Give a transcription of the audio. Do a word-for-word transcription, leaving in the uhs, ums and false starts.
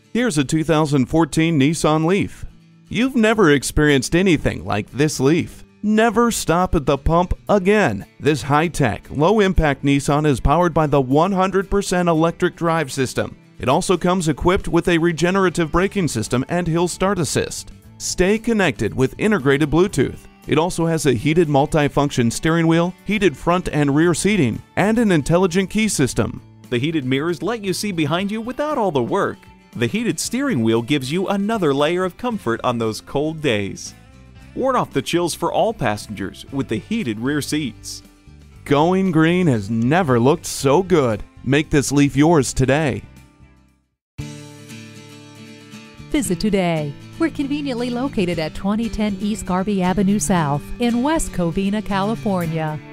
Here's a two thousand fourteen Nissan Leaf. You've never experienced anything like this Leaf. Never stop at the pump again. This high-tech, low-impact Nissan is powered by the one hundred percent electric drive system. It also comes equipped with a regenerative braking system and hill start assist. Stay connected with integrated Bluetooth. It also has a heated multi-function steering wheel, heated front and rear seating, and an intelligent key system. The heated mirrors let you see behind you without all the work. The heated steering wheel gives you another layer of comfort on those cold days. Ward off the chills for all passengers with the heated rear seats. Going green has never looked so good. Make this Leaf yours today. Visit today. We're conveniently located at twenty ten East Garvey Avenue South in West Covina, California.